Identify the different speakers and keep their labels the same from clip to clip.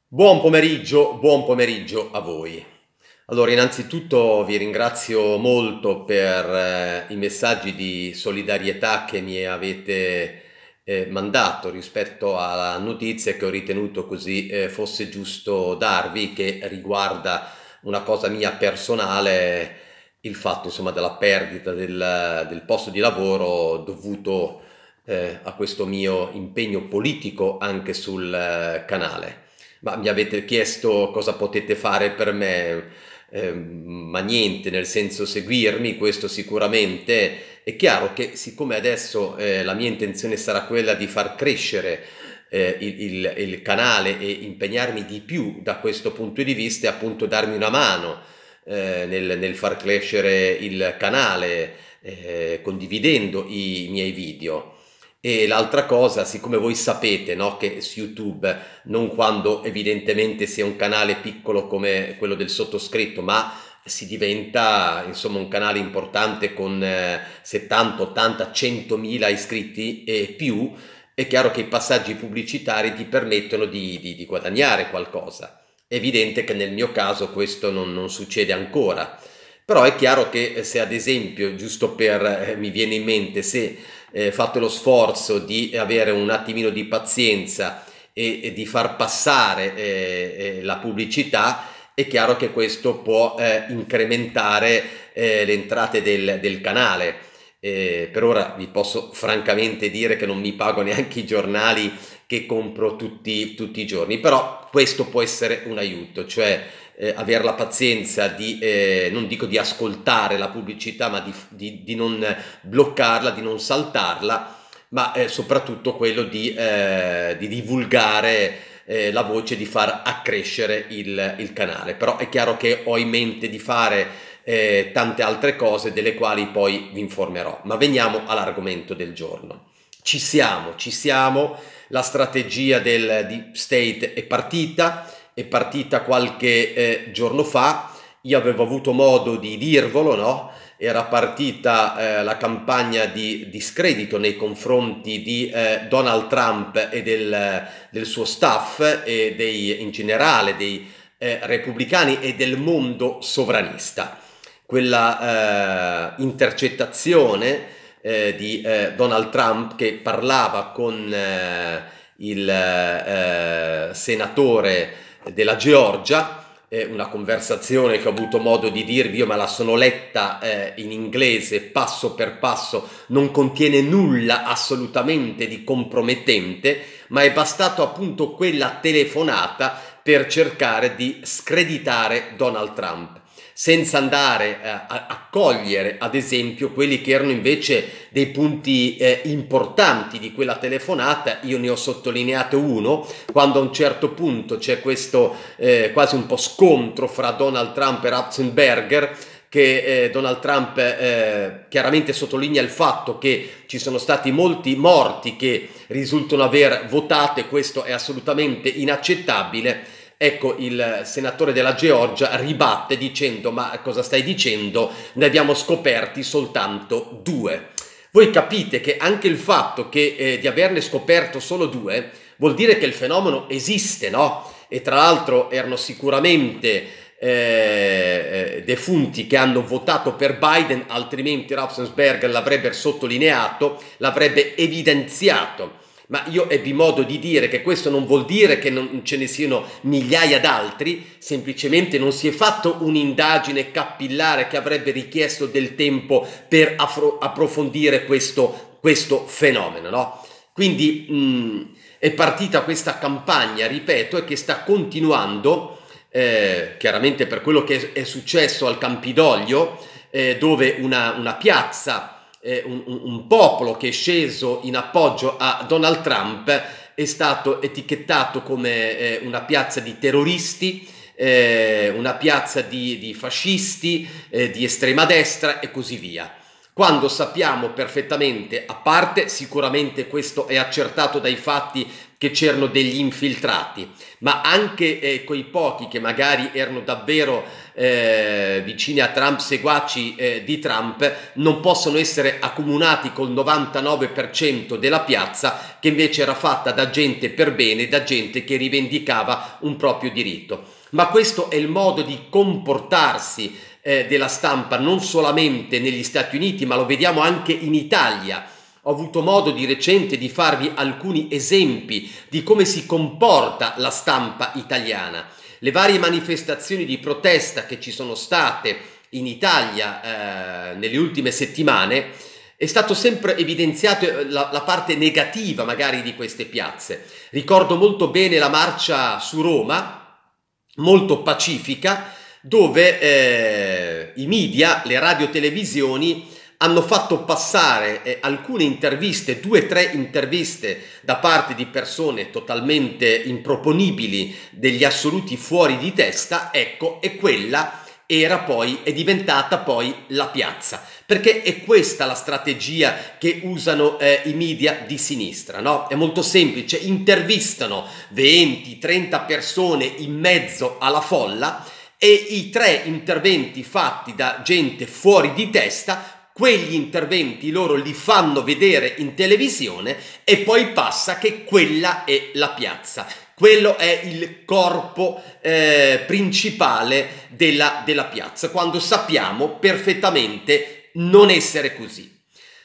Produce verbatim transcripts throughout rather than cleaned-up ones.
Speaker 1: Buon pomeriggio, buon pomeriggio a voi. Allora, innanzitutto vi ringrazio molto per eh, i messaggi di solidarietà che mi avete eh, mandato rispetto alla notizia che ho ritenuto così eh, fosse giusto darvi, che riguarda una cosa mia personale, il fatto insomma della perdita del, del posto di lavoro dovuto eh, a questo mio impegno politico anche sul eh, canale. Ma mi avete chiesto cosa potete fare per me, eh, ma niente, nel senso seguirmi, questo sicuramente. È chiaro che siccome adesso eh, la mia intenzione sarà quella di far crescere eh, il, il- il canale e impegnarmi di più da questo punto di vista e appunto darmi una mano eh, nel, nel far crescere il canale eh, condividendo i miei video. E l'altra cosa, siccome voi sapete, no, che su YouTube, non quando evidentemente si è un canale piccolo come quello del sottoscritto, ma si diventa insomma un canale importante con eh, settanta, ottanta, centomila iscritti e più, è chiaro che i passaggi pubblicitari ti permettono di, di- di guadagnare qualcosa. È evidente che nel mio caso questo non, non succede ancora, però è chiaro che se ad esempio, giusto per, eh, mi viene in mente, se eh, fate lo sforzo di avere un attimino di pazienza e, e di far passare eh, eh, la pubblicità, è chiaro che questo può eh, incrementare eh, le entrate del, del canale. Eh, per ora vi posso francamente dire che non mi pago neanche i giornali che compro tutti, tutti i giorni, però questo può essere un aiuto, cioè eh, avere la pazienza di, eh, non dico di ascoltare la pubblicità, ma di, di, di non bloccarla, di non saltarla, ma eh, soprattutto quello di, eh, di divulgare eh, la voce, di far accrescere il, il canale. Però è chiaro che ho in mente di fare eh, tante altre cose delle quali poi vi informerò. Ma veniamo all'argomento del giorno. Ci siamo, ci siamo, la strategia del deep state è partita, è partita qualche eh, giorno fa, io avevo avuto modo di dirvelo, no? Era partita eh, la campagna di discredito nei confronti di eh, Donald Trump e del, del suo staff e dei, in generale dei eh, repubblicani e del mondo sovranista. Quella eh, intercettazione eh, di eh, Donald Trump che parlava con eh, il eh, senatore della Georgia, eh, una conversazione che ho avuto modo di dirvi, io me la sono letta eh, in inglese passo per passo, non contiene nulla assolutamente di compromettente, ma è bastato appunto quella telefonata per cercare di screditare Donald Trump, senza andare eh, a, a cogliere ad esempio quelli che erano invece dei punti eh, importanti di quella telefonata. Io ne ho sottolineato uno, quando a un certo punto c'è questo eh, quasi un po' scontro fra Donald Trump e Ratzenberger, che eh, Donald Trump eh, chiaramente sottolinea il fatto che ci sono stati molti morti che risultano aver votato e questo è assolutamente inaccettabile. Ecco, il senatore della Georgia ribatte dicendo: ma cosa stai dicendo? Ne abbiamo scoperti soltanto due. Voi capite che anche il fatto che, eh, di averne scoperto solo due vuol dire che il fenomeno esiste, no? E tra l'altro erano sicuramente eh, defunti che hanno votato per Biden, altrimenti Raffensperger l'avrebbe sottolineato, l'avrebbe evidenziato. Ma io ebbi modo di dire che questo non vuol dire che non ce ne siano migliaia d'altri, semplicemente non si è fatto un'indagine capillare che avrebbe richiesto del tempo per approfondire questo, questo fenomeno, no? Quindi mh, è partita questa campagna, ripeto, e che sta continuando, eh, chiaramente per quello che è, è successo al Campidoglio, eh, dove una, una piazza eh, un, un popolo che è sceso in appoggio a Donald Trump è stato etichettato come eh, una piazza di terroristi, eh, una piazza di, di fascisti, eh, di estrema destra e così via. quando sappiamo perfettamente, a parte sicuramente questo è accertato dai fatti, che c'erano degli infiltrati, ma anche eh, quei pochi che magari erano davvero eh, vicini a Trump, seguaci eh, di Trump, non possono essere accomunati col novantanove per cento della piazza, che invece era fatta da gente per bene, da gente che rivendicava un proprio diritto. Ma questo è il modo di comportarsi eh, della stampa, non solamente negli Stati Uniti, ma lo vediamo anche in Italia. Ho avuto modo di recente di farvi alcuni esempi di come si comporta la stampa italiana. Le varie manifestazioni di protesta che ci sono state in Italia eh, nelle ultime settimane, è stato sempre evidenziato la, la parte negativa magari di queste piazze. Ricordo molto bene la marcia su Roma, molto pacifica, dove eh, i media, le radiotelevisioni, hanno fatto passare eh, alcune interviste, due o tre interviste da parte di persone totalmente improponibili, degli assoluti fuori di testa, ecco, e quella era poi, è diventata poi la piazza, perché è questa la strategia che usano eh, i media di sinistra, no? È molto semplice, intervistano venti trenta persone in mezzo alla folla e i tre interventi fatti da gente fuori di testa, quegli interventi loro li fanno vedere in televisione e poi passa che quella è la piazza. Quello è il corpo eh, principale della, della piazza, quando sappiamo perfettamente non essere così.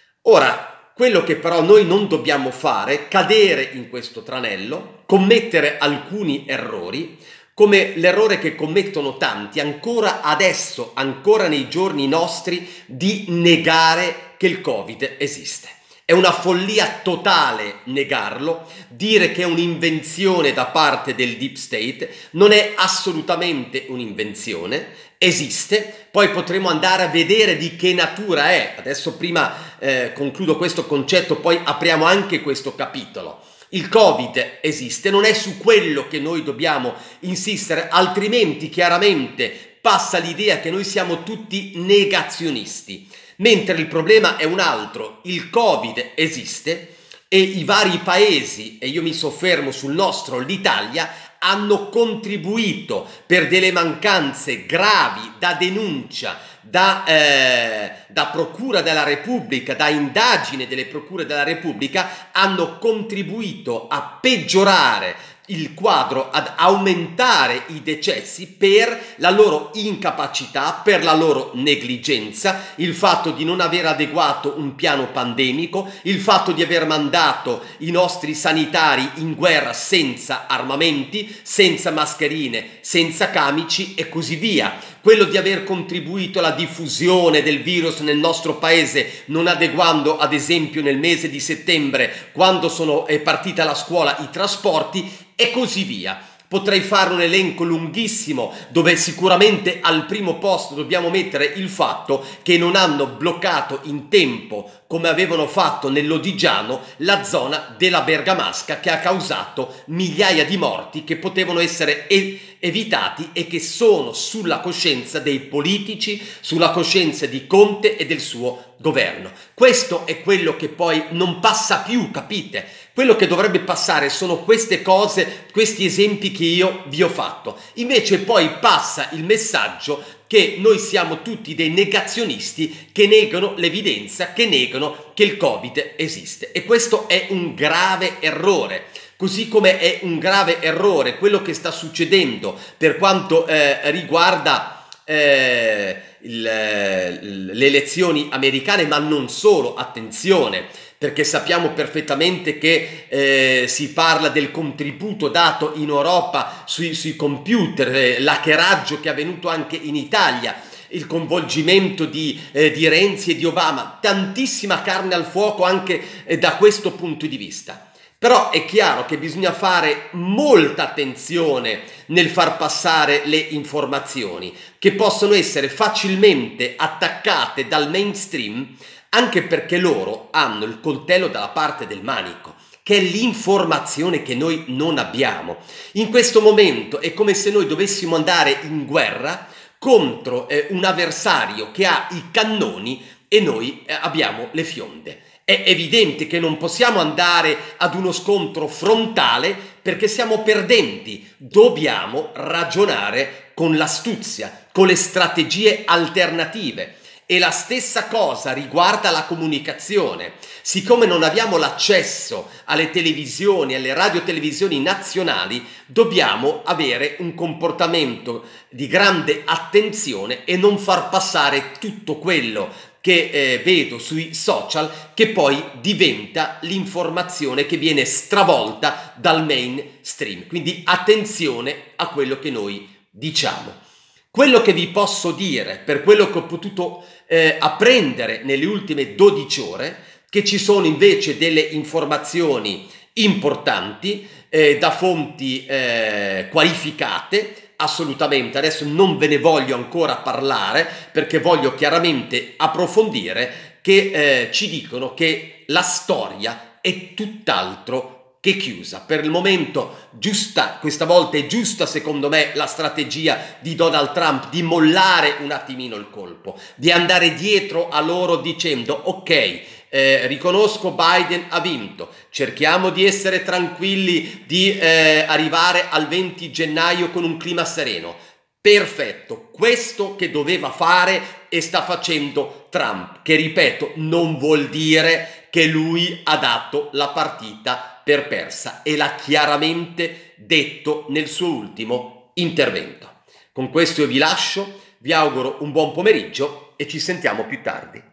Speaker 1: Ora, quello che però noi non dobbiamo fare è cadere in questo tranello, commettere alcuni errori, come l'errore che commettono tanti ancora adesso, ancora nei giorni nostri, di negare che il Covid esiste. È una follia totale negarlo, dire che è un'invenzione da parte del Deep State, non è assolutamente un'invenzione, esiste, poi potremo andare a vedere di che natura è. Adesso prima eh, concludo questo concetto, poi apriamo anche questo capitolo. Il Covid esiste, non è su quello che noi dobbiamo insistere, altrimenti chiaramente passa l'idea che noi siamo tutti negazionisti, mentre il problema è un altro. Il Covid esiste e i vari paesi, e io mi soffermo sul nostro, l'Italia, hanno contribuito per delle mancanze gravi da denuncia, da, eh, da Procura della Repubblica, da indagine delle Procure della Repubblica, hanno contribuito a peggiorare il quadro, ad aumentare i decessi per la loro incapacità, per la loro negligenza, il fatto di non aver adeguato un piano pandemico, il fatto di aver mandato i nostri sanitari in guerra senza armamenti, senza mascherine, senza camici e così via. Quello di aver contribuito alla diffusione del virus nel nostro paese, non adeguando ad esempio nel mese di settembre, quando sono è partita la scuola, i trasporti e così via. Potrei fare un elenco lunghissimo dove sicuramente al primo posto dobbiamo mettere il fatto che non hanno bloccato in tempo, come avevano fatto nell'Odigiano, la zona della Bergamasca, che ha causato migliaia di morti che potevano essere e- evitati e che sono sulla coscienza dei politici, sulla coscienza di Conte e del suo governo. Questo è quello che poi non passa più, capite? Quello che dovrebbe passare sono queste cose, questi esempi che io vi ho fatto. Invece poi passa il messaggio che noi siamo tutti dei negazionisti che negano l'evidenza, che negano che il Covid esiste. E questo è un grave errore. Così come è un grave errore quello che sta succedendo per quanto eh, riguarda eh, il, le elezioni americane, ma non solo, attenzione, perché sappiamo perfettamente che eh, si parla del contributo dato in Europa sui, sui computer, eh, l'hackeraggio che è avvenuto anche in Italia, il coinvolgimento di, eh, di Renzi e di Obama, tantissima carne al fuoco anche eh, da questo punto di vista. Però è chiaro che bisogna fare molta attenzione nel far passare le informazioni che possono essere facilmente attaccate dal mainstream, anche perché loro hanno il coltello dalla parte del manico, che è l'informazione che noi non abbiamo. In questo momento è come se noi dovessimo andare in guerra contro eh, un avversario che ha i cannoni e noi eh, abbiamo le fionde. È evidente che non possiamo andare ad uno scontro frontale perché siamo perdenti. Dobbiamo ragionare con l'astuzia, con le strategie alternative. E la stessa cosa riguarda la comunicazione. Siccome non abbiamo l'accesso alle televisioni, alle radiotelevisioni nazionali, dobbiamo avere un comportamento di grande attenzione e non far passare tutto quello che eh, vedo sui social, che poi diventa l'informazione che viene stravolta dal mainstream. Quindi attenzione a quello che noi diciamo. Quello che vi posso dire, per quello che ho potuto eh, apprendere nelle ultime dodici ore, che ci sono invece delle informazioni importanti eh, da fonti eh, qualificate, assolutamente. Adesso non ve ne voglio ancora parlare perché voglio chiaramente approfondire, che eh, ci dicono che la storia è tutt'altro che chiusa. Per il momento giusta, questa volta è giusta secondo me la strategia di Donald Trump di mollare un attimino il colpo, di andare dietro a loro dicendo ok, eh, riconosco Biden ha vinto, cerchiamo di essere tranquilli, di eh, arrivare al venti gennaio con un clima sereno. Perfetto, questo che doveva fare e sta facendo Trump, che ripeto non vuol dire che lui ha dato la partita per persa e l'ha chiaramente detto nel suo ultimo intervento. Con questo io vi lascio, vi auguro un buon pomeriggio e ci sentiamo più tardi.